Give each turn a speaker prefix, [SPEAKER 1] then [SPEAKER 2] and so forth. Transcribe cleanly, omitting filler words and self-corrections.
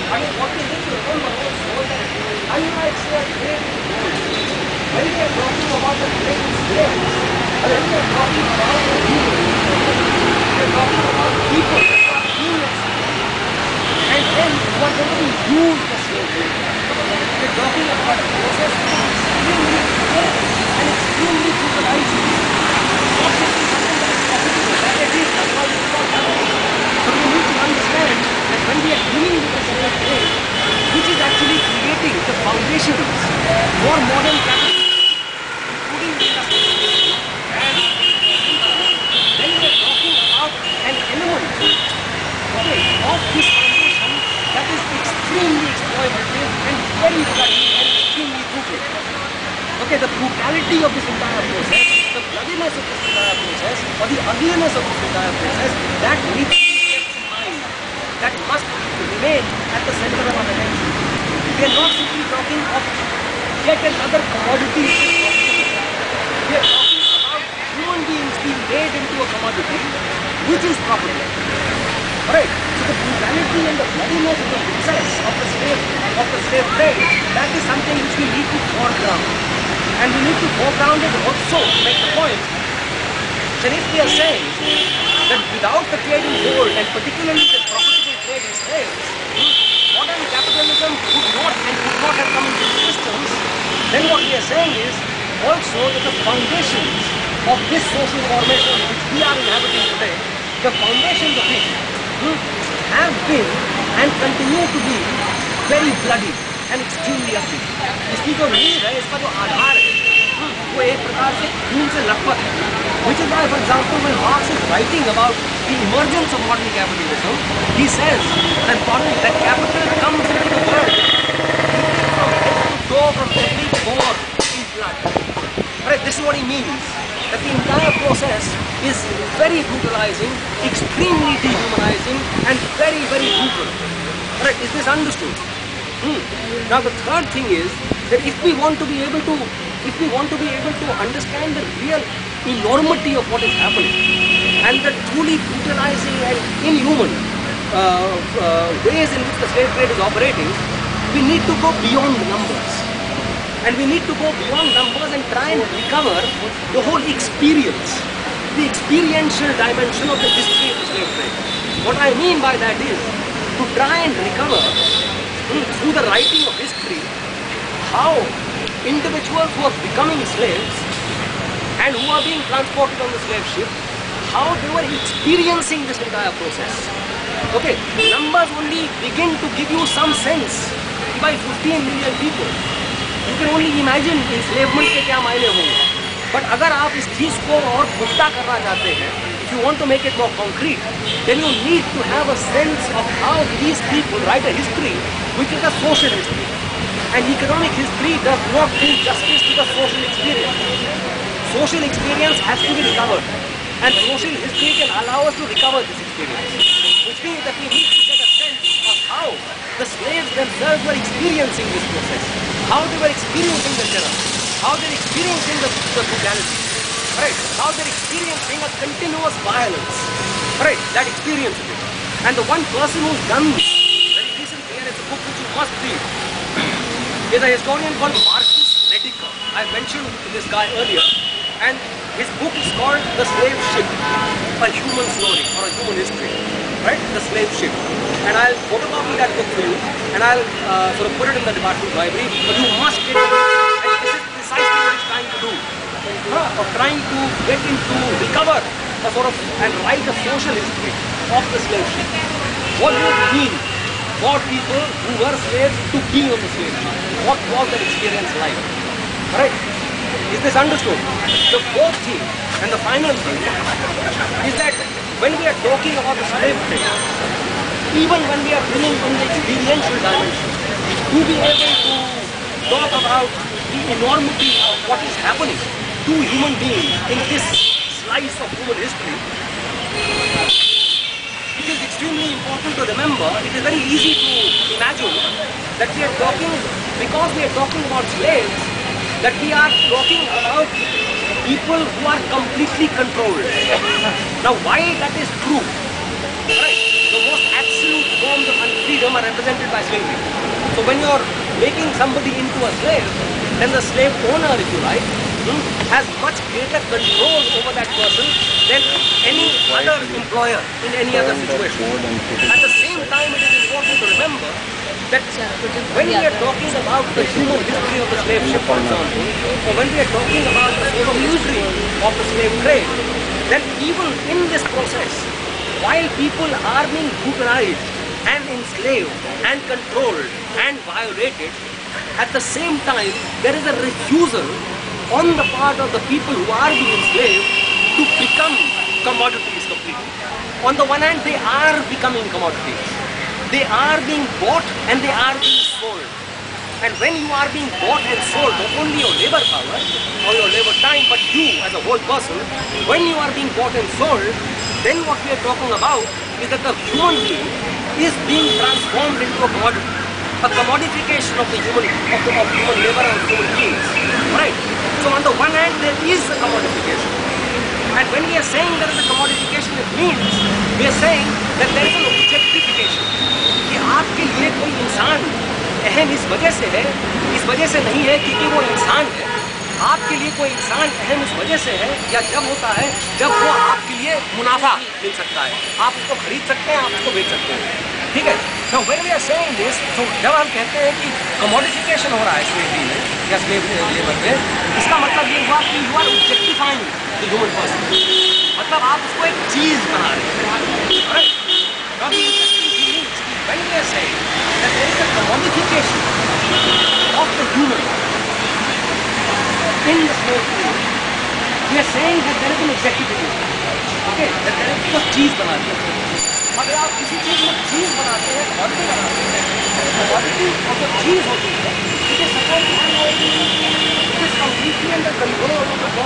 [SPEAKER 1] I mean, what we need to remember also that unlike say a trade in gold, when we are talking about the trade in slaves, when we are talking about the people, we are talking about people who are being enslaved, and then who are going to be used as slaves. We are talking about a process which is extremely slow and extremely brutalizing. Not simply something that is profitable, that it is, that's why it's not happening. But we need to understand that when we are dealing with the slave trade, which is actually creating the foundations for modern capitalism, including the industrial revolution, and then we are talking about an element, okay, of this foundation that is extremely exploitative and very bloody and extremely brutal. Okay, the brutality of this entire process, the bloodiness of this entire process, or the ugliness of this entire process, that needs to be kept in mind. That must remain at the center of our attention. We are not simply talking of yet another commodity which is profitable. We are talking about human beings being made into a commodity which is profitable. Alright, so the brutality and the bloodiness of the process of the slave trade, that is something which we need to foreground. And we need to foreground it also to make the point that if we are saying that without the trade in gold and particularly the profitable trade in slaves, modern capitalism would not and could not have come into existence, then what we are saying is also that the foundations of this social formation which we are inhabiting today, the foundations of it have been and continue to be very bloody and extremely ugly. इसकी जो नींव है, इसका जो आधार है, वो एक प्रकार से खून से लथपथ है. Which is why, for example, when Marx is writing about the emergence of modern capitalism, he says that capital comes into the world from head to toe, from every pore in blood. Right? This is what he means. That the entire process is very brutalizing, extremely dehumanizing, and very, very brutal. Right? Is this understood? Now the third thing is that if we want to be able to understand the real enormity of what is happening and the truly brutalizing and inhuman ways in which the slave trade is operating, we need to go beyond numbers. And we need to go beyond numbers and try and recover the whole experience, the experiential dimension of the history of the slave trade. What I mean by that is to try and recover through the writing of history how individuals who are becoming slaves and who are being transported on the slave ship, how they were experiencing this entire process. Okay, numbers only begin to give you some sense. By 15 million people, you can only imagine enslavement के क्या मायने होंगे. But अगर आप इस चीज को और पुख्ता करना चाहते हैं, if you want to make it more concrete, then you need to have a sense of how these people write a history which is a social history. And economic history does not do justice to the social experience. Social experience has to be recovered. And social history can allow us to recover this experience. Which means that we need to get a sense of how the slaves themselves were experiencing this process. How they were experiencing the terror. How they're experiencing the brutality. Right? How they're experiencing a continuous violence. Right? That experience of it. And the one person who's done this very recently, and it's a book which you must read, is a historian called Marcus Rediker. I mentioned this guy earlier, and his book is called The Slave Ship, a Human Story or a Human History, right? The Slave Ship. And I'll photocopy that book for you, and I'll sort of put it in the department library, but you must get it, and this is precisely what he's trying to do, of trying to get into, recover a sort of, and write a social history of the slave ship. What does it mean for people who were slaves to be on the slave ship? What was that experience like? Alright? Is this understood? The fourth thing and the final thing is that when we are talking about the slave trade, even when we are bringing in the experiential dimension, to be able to talk about the enormity of what is happening to human beings in this slice of human history, it is extremely important to remember, it is very easy to imagine that we are talking, because we are talking about slaves, that we are talking about people who are completely controlled. Now why that is true? Right? The most absolute forms of unfreedom them are represented by slavery. So when you're making somebody into a slave, then the slave owner, if you like, has much greater control over that person than any other employer in any other situation. At the same time, it is important to remember that when we are talking about the human history of the slave ship, for example, or when we are talking about the social history of the slave trade, then even in this process, while people are being brutalized and enslaved and controlled and violated, at the same time, there is a refusal on the part of the people who are being enslaved to become commodities completely. On the one hand, they are becoming commodities. They are being bought and they are being sold. And when you are being bought and sold, not only your labor power or your labor time, but you as a whole person, when you are being bought and sold, then what we are talking about is that the human being is being transformed into a commodity. A commodification of the human labor or human beings. Right? So on the one hand, there is a commodification. And when we are saying there is a commodification, it means we are saying that there is an objectification. कि आपके लिए कोई इंसान अहम इस वजह से नहीं है क्योंकि वो इंसान है. आपके लिए कोई इंसान अहम इस वजह से है या जब होता है जब वो आपके लिए मुनाफा मिल सकता है. आप उसको खरीद सकते हैं, आप उसको बेच सकते हैं. ठीक है. Now when we are saying this, so जब हम कहते हैं कि commodification हो रहा है slavery में या slave labor में, इसका मतलब ये हुआ कि you are objectifying the human person. मतलब आप उसको एक चीज बना रहे हैं. Alright? Now the interesting thing is when we are saying that there is a commodification of the human in the slave trade, we are saying that there is an objectification. Okay? That there is a चीज बना रही है. अगर आप किसी चीज में चीज बनाते हैं, क्वालिटी बनाते हैं, क्वालिटी और जो चीज होती है, it is suppose to have it is completely under control of the